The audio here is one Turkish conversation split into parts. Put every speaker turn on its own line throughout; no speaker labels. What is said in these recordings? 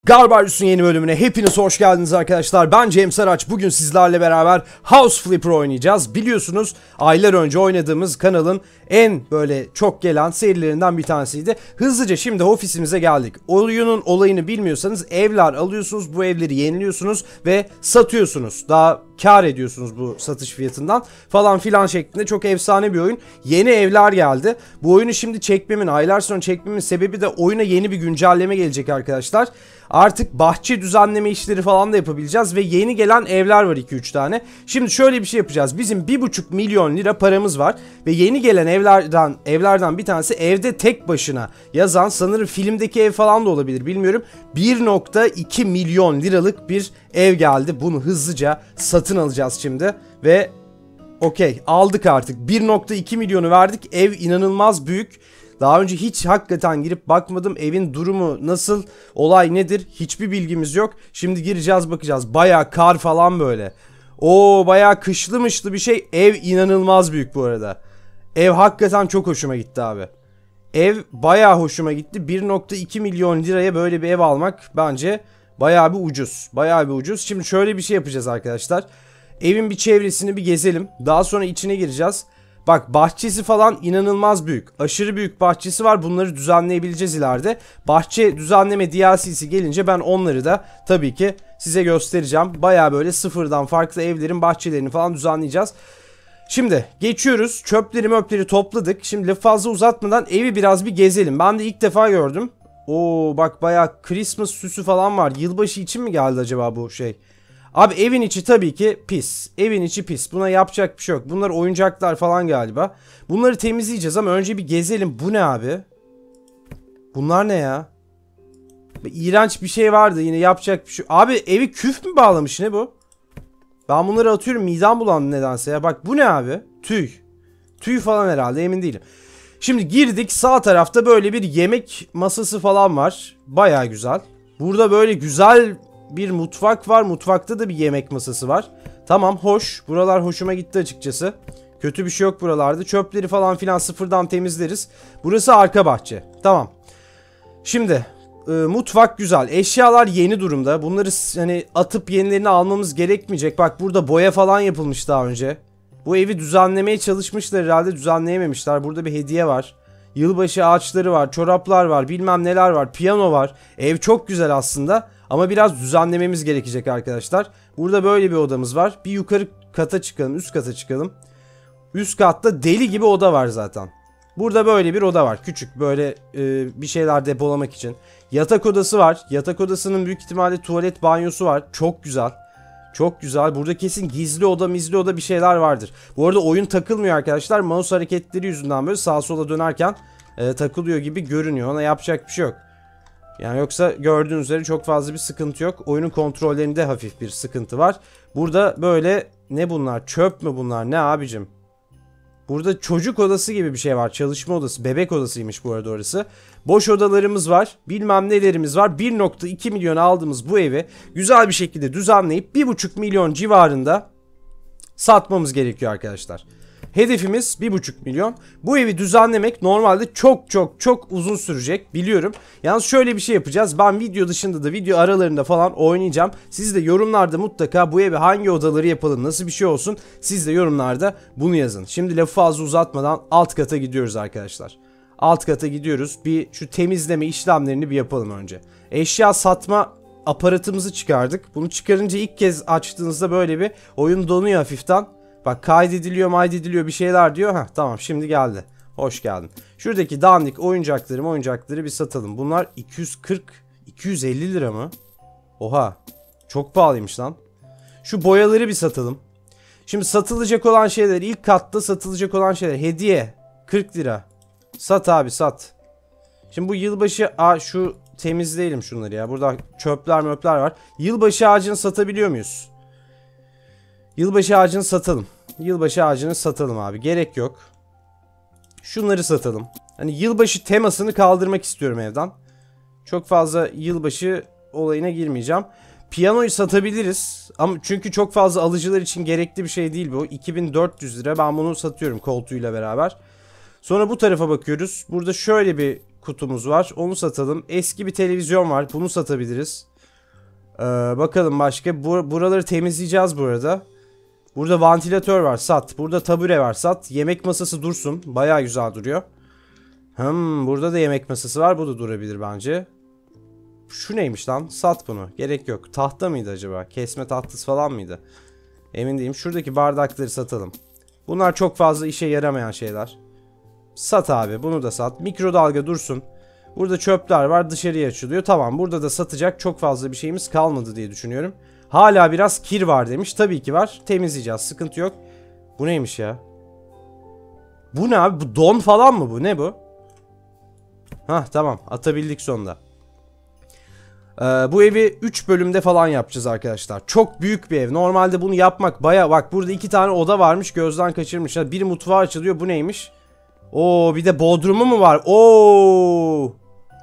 Garbarius'un yeni bölümüne hepiniz hoş geldiniz arkadaşlar. Ben Cem Saraç. Bugün sizlerle beraber House Flipper oynayacağız. Biliyorsunuz aylar önce oynadığımız kanalın en böyle çok gelen serilerinden bir tanesiydi. Hızlıca şimdi ofisimize geldik. Oyunun olayını bilmiyorsanız evler alıyorsunuz, bu evleri yeniliyorsunuz ve satıyorsunuz. Daha kar ediyorsunuz bu satış fiyatından falan filan şeklinde çok efsane bir oyun. Yeni evler geldi. Bu oyunu şimdi çekmemin, aylar sonra çekmemin sebebi de oyuna yeni bir güncelleme gelecek arkadaşlar. Artık bahçe düzenleme işleri falan da yapabileceğiz ve yeni gelen evler var 2-3 tane. Şimdi şöyle bir şey yapacağız. Bizim 1,5 milyon lira paramız var ve yeni gelen evlerden bir tanesi evde tek başına yazan, sanırım filmdeki ev falan da olabilir bilmiyorum. 1,2 milyon liralık bir ev geldi. Bunu hızlıca satın alacağız şimdi ve okey, aldık artık. 1,2 milyonu verdik. Ev inanılmaz büyük. Daha önce hiç hakikaten girip bakmadım. Evin durumu nasıl, olay nedir hiçbir bilgimiz yok. Şimdi gireceğiz, bakacağız. Bayağı kar falan böyle. Oo, bayağı kışlı mışlı bir şey. Ev inanılmaz büyük bu arada. Ev hakikaten çok hoşuma gitti abi. Ev bayağı hoşuma gitti. 1,2 milyon liraya böyle bir ev almak bence bayağı bir ucuz. Bayağı bir ucuz. Şimdi şöyle bir şey yapacağız arkadaşlar. Evin bir çevresini bir gezelim. Daha sonra içine gireceğiz. Bak, bahçesi falan inanılmaz büyük. Aşırı büyük bahçesi var. Bunları düzenleyebileceğiz ileride. Bahçe düzenleme DLC'si gelince ben onları da tabii ki size göstereceğim. Baya böyle sıfırdan farklı evlerin bahçelerini falan düzenleyeceğiz. Şimdi geçiyoruz. Çöpleri möpleri topladık. Şimdi lafı fazla uzatmadan evi biraz bir gezelim. Ben de ilk defa gördüm. Oo bak, baya Christmas süsü falan var. Yılbaşı için mi geldi acaba bu şey? Abi evin içi tabii ki pis. Evin içi pis. Buna yapacak bir şey yok. Bunlar oyuncaklar falan galiba. Bunları temizleyeceğiz ama önce bir gezelim. Bu ne abi? Bunlar ne ya? İğrenç bir şey vardı, yine yapacak bir şey. Abi evi küf mü bağlamış, ne bu? Ben bunları atıyorum, midem bulandı nedense ya. Bak bu ne abi? Tüy. Tüy falan herhalde, emin değilim. Şimdi girdik, sağ tarafta böyle bir yemek masası falan var. Baya güzel. Burada böyle güzel bir mutfak var. Mutfakta da bir yemek masası var. Tamam, hoş. Buralar hoşuma gitti açıkçası. Kötü bir şey yok buralarda. Çöpleri falan filan sıfırdan temizleriz. Burası arka bahçe. Tamam. Şimdi mutfak güzel. Eşyalar yeni durumda. Bunları hani atıp yenilerini almamız gerekmeyecek. Bak burada boya falan yapılmış daha önce. Bu evi düzenlemeye çalışmışlar herhalde. Düzenleyememişler. Burada bir hediye var. Yılbaşı ağaçları var. Çoraplar var. Bilmem neler var. Piyano var. Ev çok güzel aslında. Ama biraz düzenlememiz gerekecek arkadaşlar. Burada böyle bir odamız var. Bir yukarı kata çıkalım. Üst kata çıkalım. Üst katta deli gibi oda var zaten. Burada böyle bir oda var. Küçük böyle bir şeyler depolamak için. Yatak odası var. Yatak odasının büyük ihtimalle tuvalet banyosu var. Çok güzel. Çok güzel. Burada kesin gizli oda mizli oda bir şeyler vardır. Bu arada oyun takılmıyor arkadaşlar. Mouse hareketleri yüzünden böyle sağa sola dönerken takılıyor gibi görünüyor. Ona yapacak bir şey yok. Yani yoksa gördüğünüz üzere çok fazla bir sıkıntı yok. Oyunun kontrollerinde hafif bir sıkıntı var. Burada böyle ne bunlar? Çöp mü bunlar? Ne abicim? Burada çocuk odası gibi bir şey var. Çalışma odası. Bebek odasıymış bu arada orası. Boş odalarımız var. Bilmem nelerimiz var. 1,2 milyon aldığımız bu evi güzel bir şekilde düzenleyip 1,5 milyon civarında satmamız gerekiyor arkadaşlar. Hedefimiz 1,5 milyon. Bu evi düzenlemek normalde çok uzun sürecek biliyorum. Yalnız şöyle bir şey yapacağız. Ben video dışında da video aralarında falan oynayacağım. Siz de yorumlarda mutlaka bu evi hangi odaları yapalım, nasıl bir şey olsun, siz de yorumlarda bunu yazın. Şimdi lafı fazla uzatmadan alt kata gidiyoruz arkadaşlar. Alt kata gidiyoruz. Bir şu temizleme işlemlerini bir yapalım önce. Eşya satma aparatımızı çıkardık. Bunu çıkarınca ilk kez açtığınızda böyle bir oyun donuyor hafiften. Bak kaydediliyor bir şeyler diyor. Heh, tamam şimdi geldi. Hoş geldin. Şuradaki dandik oyuncakları bir satalım. Bunlar 250 lira mı? Oha. Çok pahalıymış lan. Şu boyaları bir satalım. Şimdi satılacak olan şeyler, ilk katta satılacak olan şeyler. Hediye 40 lira. Sat abi sat. Şimdi bu yılbaşı şu temizleyelim şunları ya. Burada çöpler möpler var. Yılbaşı ağacını satabiliyor muyuz? Yılbaşı ağacını satalım. Yılbaşı ağacını satalım abi. Gerek yok. Şunları satalım. Hani yılbaşı temasını kaldırmak istiyorum evden. Çok fazla yılbaşı olayına girmeyeceğim. Piyanoyu satabiliriz. Ama çünkü çok fazla alıcılar için gerekli bir şey değil bu. 2400 lira. Ben bunu satıyorum koltuğuyla beraber. Sonra bu tarafa bakıyoruz. Burada şöyle bir kutumuz var. Onu satalım. Eski bir televizyon var. Bunu satabiliriz. Bakalım başka. Buraları temizleyeceğiz bu arada. Burada vantilatör var, sat. Burada tabure var, sat. Yemek masası dursun. Bayağı güzel duruyor. Burada da yemek masası var. Bu da durabilir bence. Şu neymiş lan? Sat bunu. Gerek yok. Tahta mıydı acaba? Kesme tahtası falan mıydı? Emin değilim. Şuradaki bardakları satalım. Bunlar çok fazla işe yaramayan şeyler. Sat abi. Bunu da sat. Mikrodalga dursun. Burada çöpler var. Dışarıya açılıyor. Tamam. Burada da satacak çok fazla bir şeyimiz kalmadı diye düşünüyorum. Hala biraz kir var demiş. Tabii ki var. Temizleyeceğiz. Sıkıntı yok. Bu neymiş ya? Bu ne abi? Bu don falan mı bu? Ne bu? Hah tamam. Atabildik sonunda. Bu evi 3 bölümde falan yapacağız arkadaşlar. Çok büyük bir ev. Normalde bunu yapmak baya... Bak burada 2 tane oda varmış. Gözden kaçırmışlar. Biri mutfağı açılıyor. Bu neymiş? Oo, bir de bodrumu mu var? Oo.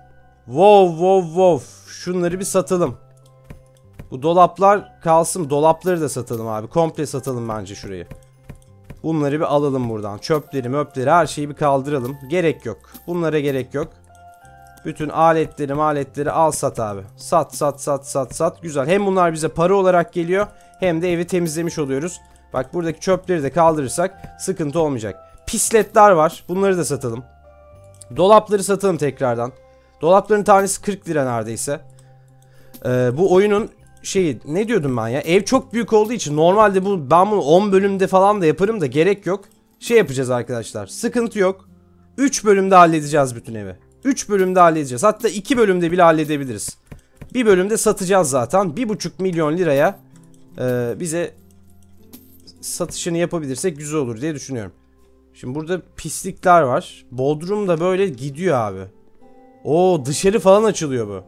Wow. Şunları bir satalım. Bu dolaplar kalsın. Dolapları da satalım abi. Komple satalım bence şurayı. Bunları bir alalım buradan. Çöpleri, möpleri, her şeyi bir kaldıralım. Gerek yok. Bunlara gerek yok. Bütün aletleri al sat abi. Sat. Güzel. Hem bunlar bize para olarak geliyor, hem de evi temizlemiş oluyoruz. Bak buradaki çöpleri de kaldırırsak sıkıntı olmayacak. Pisletler var. Bunları da satalım. Dolapları satalım tekrardan. Dolapların tanesi 40 lira neredeyse. Bu oyunun şeyi, ne diyordum ben ya? Ev çok büyük olduğu için normalde ben bunu 10 bölümde falan da yaparım da gerek yok. Şey yapacağız arkadaşlar. Sıkıntı yok. 3 bölümde halledeceğiz bütün evi. 3 bölümde halledeceğiz. Hatta 2 bölümde bile halledebiliriz. Bir bölümde satacağız zaten. 1,5 milyon liraya bize satışını yapabilirsek güzel olur diye düşünüyorum. Şimdi burada pislikler var. Bodrum da böyle gidiyor abi. Oo, dışarı falan açılıyor bu.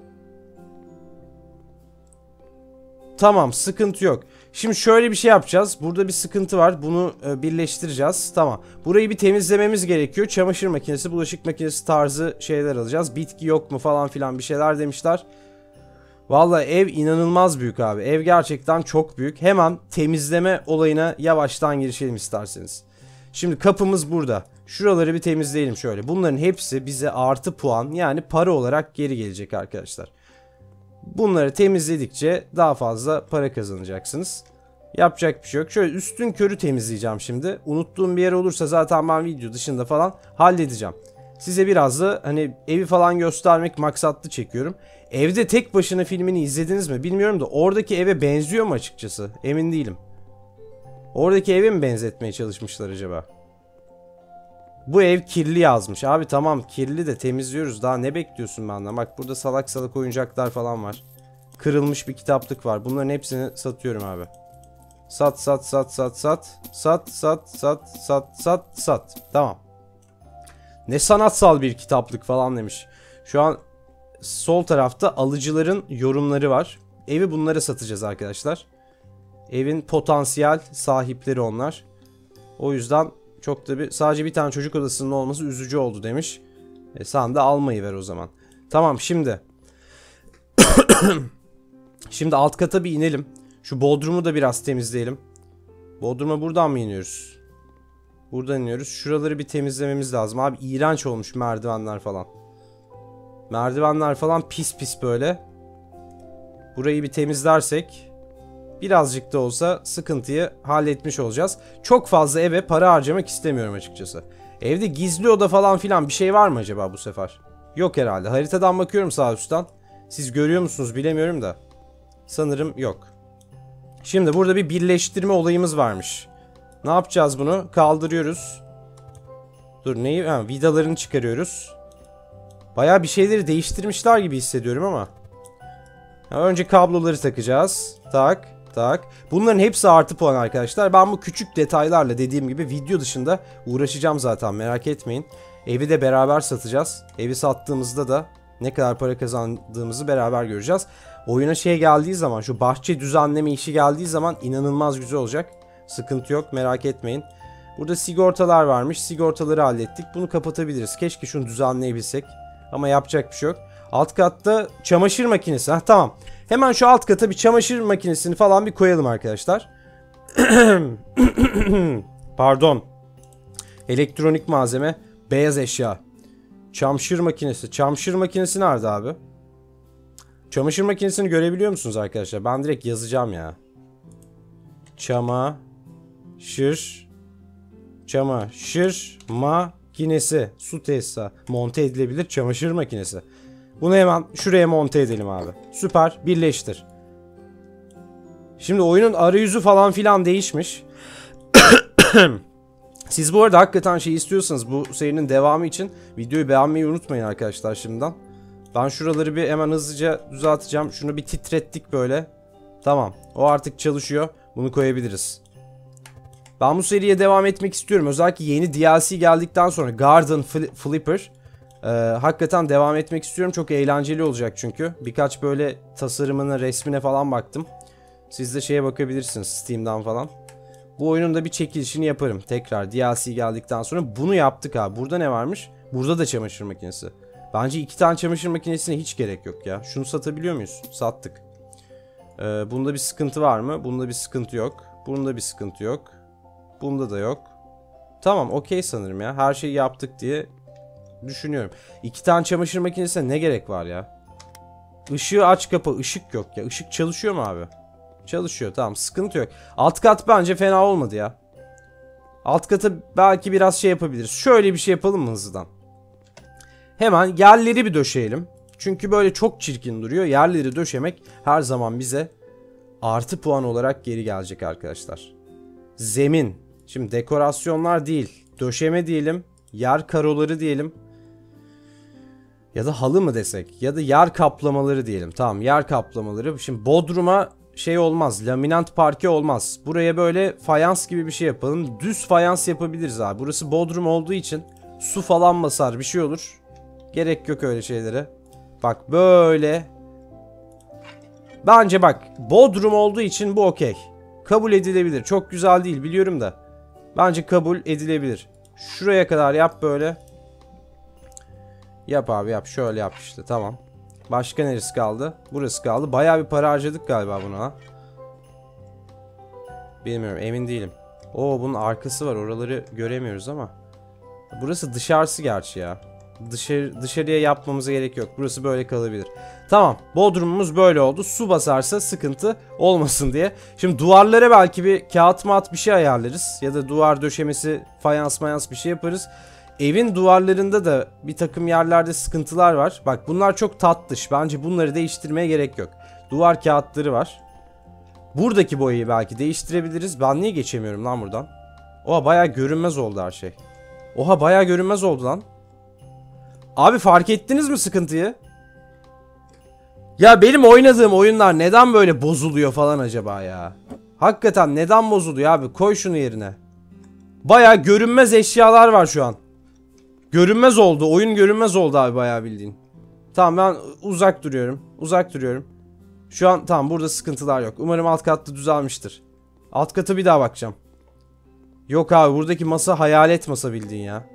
Tamam, sıkıntı yok. Şimdi şöyle bir şey yapacağız. Burada bir sıkıntı var. Bunu birleştireceğiz. Tamam. Burayı bir temizlememiz gerekiyor. Çamaşır makinesi, bulaşık makinesi tarzı şeyler alacağız. Bitki yok mu falan filan bir şeyler demişler. Vallahi ev inanılmaz büyük abi. Ev gerçekten çok büyük. Hemen temizleme olayına yavaştan girişelim isterseniz. Şimdi kapımız burada. Şuraları bir temizleyelim şöyle. Bunların hepsi bize artı puan, yani para olarak geri gelecek arkadaşlar. Bunları temizledikçe daha fazla para kazanacaksınız. Yapacak bir şey yok. Şöyle üstün körü temizleyeceğim şimdi. Unuttuğum bir yer olursa zaten ben video dışında falan halledeceğim. Size biraz da hani evi falan göstermek maksatlı çekiyorum. Evde tek başına filmini izlediniz mi bilmiyorum da oradaki eve benziyor mu açıkçası? Emin değilim. Oradaki eve mi benzetmeye çalışmışlar acaba? Bu ev kirli yazmış. Abi tamam, kirli de temizliyoruz. Daha ne bekliyorsun benden? Bak burada salak salak oyuncaklar falan var. Kırılmış bir kitaplık var. Bunların hepsini satıyorum abi. Sat. Tamam. Ne sanatsal bir kitaplık falan demiş. Şu an sol tarafta alıcıların yorumları var. Evi bunlara satacağız arkadaşlar. Evin potansiyel sahipleri onlar. O yüzden çok da sadece bir tane çocuk odasının olması üzücü oldu demiş. Sen de almayı ver o zaman. Tamam şimdi. Şimdi alt kata bir inelim. Şu bodrumu da biraz temizleyelim. Bodruma buradan mı iniyoruz? Buradan iniyoruz. Şuraları bir temizlememiz lazım. Abi iğrenç olmuş merdivenler falan. Merdivenler falan pis pis böyle. Burayı bir temizlersek birazcık da olsa sıkıntıyı halletmiş olacağız. Çok fazla eve para harcamak istemiyorum açıkçası. Evde gizli oda falan filan bir şey var mı acaba bu sefer? Yok herhalde. Haritadan bakıyorum sağ üstten. Siz görüyor musunuz bilemiyorum da. Sanırım yok. Şimdi burada bir birleştirme olayımız varmış. Ne yapacağız bunu? Kaldırıyoruz. Dur neyi? Ha, vidalarını çıkarıyoruz. Bayağı bir şeyleri değiştirmişler gibi hissediyorum ama. Önce kabloları takacağız. Tak. Bunların hepsi artı puan arkadaşlar. Ben bu küçük detaylarla dediğim gibi video dışında uğraşacağım zaten, merak etmeyin. Evi de beraber satacağız. Evi sattığımızda da ne kadar para kazandığımızı beraber göreceğiz. Oyuna şey geldiği zaman, şu bahçe düzenleme işi geldiği zaman inanılmaz güzel olacak. Sıkıntı yok, merak etmeyin. Burada sigortalar varmış. Sigortaları hallettik. Bunu kapatabiliriz. Keşke şunu düzenleyebilsek. Ama yapacak bir şey yok. Alt katta çamaşır makinesi. Tamam. Hemen şu alt kata bir çamaşır makinesini falan bir koyalım arkadaşlar. Pardon. Elektronik malzeme. Beyaz eşya. Çamaşır makinesi. Çamaşır makinesi nerede abi? Çamaşır makinesini görebiliyor musunuz arkadaşlar? Ben direkt yazacağım ya. Çamaşır makinesi. Su tesisatı. Monte edilebilir çamaşır makinesi. Bunu hemen şuraya monte edelim abi. Süper. Birleştir. Şimdi oyunun arayüzü falan filan değişmiş. Siz bu arada hakikaten şey istiyorsanız bu serinin devamı için videoyu beğenmeyi unutmayın arkadaşlar şimdiden. Ben şuraları bir hemen hızlıca düzelteceğim. Şunu bir titrettik böyle. Tamam. O artık çalışıyor. Bunu koyabiliriz. Ben bu seriye devam etmek istiyorum. Özellikle yeni DLC geldikten sonra Garden Flipper. Hakikaten devam etmek istiyorum. Çok eğlenceli olacak çünkü. Birkaç böyle tasarımına, resmine falan baktım. Siz de şeye bakabilirsiniz Steam'den falan. Bu oyunun da bir çekilişini yaparım. Tekrar DLC geldikten sonra bunu yaptık abi. Burada ne varmış? Burada da çamaşır makinesi. Bence 2 tane çamaşır makinesine hiç gerek yok ya. Şunu satabiliyor muyuz? Sattık. Bunda bir sıkıntı var mı? Bunda bir sıkıntı yok. Bunda bir sıkıntı yok. Bunda da yok. Tamam, okey sanırım ya. Her şeyi yaptık diye düşünüyorum. 2 tane çamaşır makinesine ne gerek var ya? Işığı aç kapa. Işık yok ya. Işık çalışıyor mu abi? Çalışıyor, tamam, sıkıntı yok. Alt kat bence fena olmadı ya. Alt kata belki biraz şey yapabiliriz. Şöyle bir şey yapalım mı hızlıdan? Hemen yerleri bir döşeyelim. Çünkü böyle çok çirkin duruyor. Yerleri döşemek her zaman bize artı puan olarak geri gelecek arkadaşlar. Zemin. Şimdi dekorasyonlar değil. Döşeme diyelim. Yer karoları diyelim. Ya da halı mı desek? Ya da yer kaplamaları diyelim. Tamam, yer kaplamaları. Şimdi bodruma şey olmaz. Laminant parke olmaz. Buraya böyle fayans gibi bir şey yapalım. Düz fayans yapabiliriz abi. Burası bodrum olduğu için su falan basar, bir şey olur. Gerek yok öyle şeylere. Bak böyle. Bence bak, bodrum olduğu için bu okey. Kabul edilebilir. Çok güzel değil biliyorum da. Bence kabul edilebilir. Şuraya kadar yap böyle. Yap abi, yap. Şöyle yap işte, tamam. Başka neresi kaldı? Burası kaldı. Bayağı bir para harcadık galiba buna. Bilmiyorum, emin değilim. Oo, bunun arkası var. Oraları göremiyoruz ama. Burası dışarısı gerçi ya. Dışarıya yapmamıza gerek yok. Burası böyle kalabilir. Tamam. Bodrumumuz böyle oldu. Su basarsa sıkıntı olmasın diye. Şimdi duvarlara belki bir kağıt mat bir şey ayarlarız. Ya da duvar döşemesi, fayans mayans bir şey yaparız. Evin duvarlarında da bir takım yerlerde sıkıntılar var. Bak bunlar çok tatlış. Bence bunları değiştirmeye gerek yok. Duvar kağıtları var. Buradaki boyayı belki değiştirebiliriz. Ben niye geçemiyorum lan buradan? Oha, bayağı görünmez oldu her şey. Oha, bayağı görünmez oldu lan. Abi fark ettiniz mi sıkıntıyı? Ya benim oynadığım oyunlar neden böyle bozuluyor falan acaba ya? Hakikaten neden bozuluyor abi? Koy şunu yerine. Bayağı görünmez eşyalar var şu an. Görünmez oldu. Oyun görünmez oldu abi, bayağı bildiğin. Tamam, ben uzak duruyorum. Uzak duruyorum. Şu an tamam, burada sıkıntılar yok. Umarım alt katta düzelmiştir. Alt kata bir daha bakacağım. Yok abi, buradaki masa hayalet masa bildiğin ya.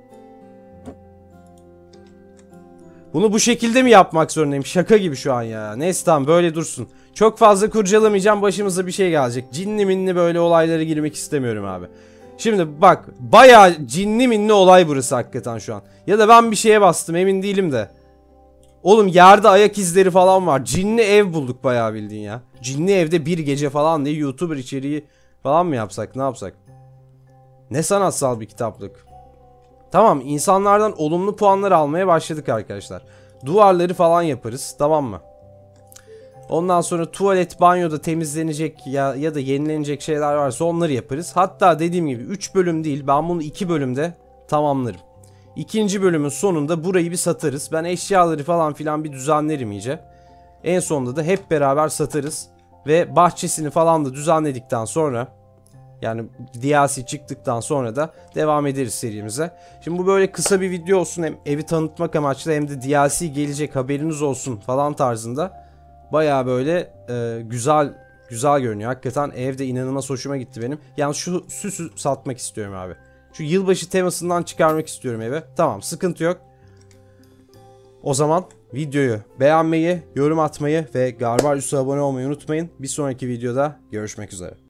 Bunu bu şekilde mi yapmak zorundayım? Şaka gibi şu an ya. Neyse tamam, böyle dursun. Çok fazla kurcalamayacağım, başımıza bir şey gelecek. Cinli minli böyle olaylara girmek istemiyorum abi. Şimdi bak, bayağı cinli minli olay burası hakikaten şu an. Ya da ben bir şeye bastım, emin değilim de. Oğlum yerde ayak izleri falan var. Cinli ev bulduk bayağı bildiğin ya. Cinli evde bir gece falan diye YouTuber içeriği falan mı yapsak, ne yapsak? Ne sanatsal bir kitaplık. Tamam, insanlardan olumlu puanlar almaya başladık arkadaşlar. Duvarları falan yaparız, tamam mı? Ondan sonra tuvalet, banyoda temizlenecek ya da yenilenecek şeyler varsa onları yaparız. Hatta dediğim gibi 3 bölüm değil, ben bunu 2 bölümde tamamlarım. İkinci bölümün sonunda burayı bir satarız. Ben eşyaları falan filan bir düzenlerim iyice. En sonunda da hep beraber satarız. Ve bahçesini falan da düzenledikten sonra, yani DLC çıktıktan sonra da devam ederiz serimize. Şimdi bu böyle kısa bir video olsun, hem evi tanıtmak amaçlı hem de DLC gelecek, haberiniz olsun falan tarzında. Baya böyle güzel görünüyor. Hakikaten evde inanılmaz hoşuma gitti benim. Yani şu süsü satmak istiyorum abi. Şu yılbaşı temasından çıkarmak istiyorum eve. Tamam, sıkıntı yok. O zaman videoyu beğenmeyi, yorum atmayı ve Garbarius'a abone olmayı unutmayın. Bir sonraki videoda görüşmek üzere.